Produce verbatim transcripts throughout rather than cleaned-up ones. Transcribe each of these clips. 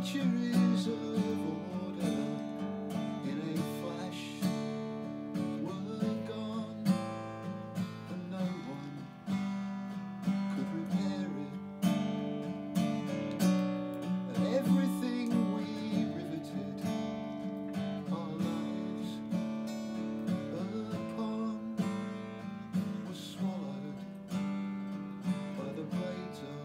centuries of order in a flash were gone, and no one could repair it. And everything we riveted our lives upon was swallowed by the blades of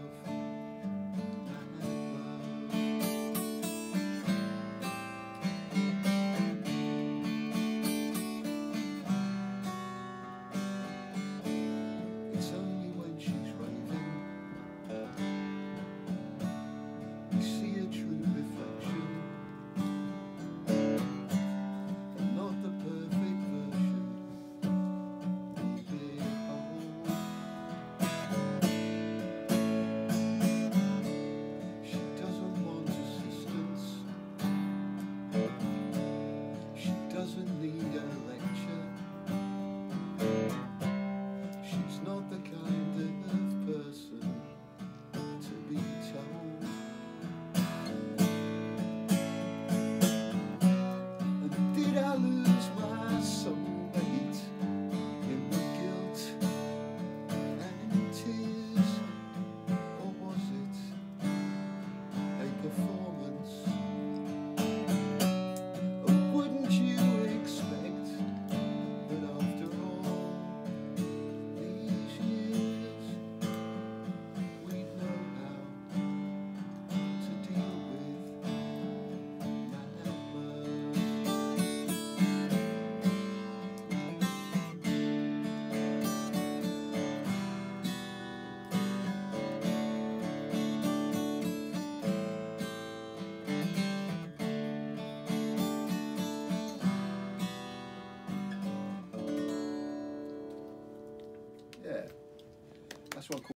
doesn't need a lecture. She's not the kind of person to be told. And did I lose my soulmate in the guilt and tears, or was it a performance? Yeah, that's one called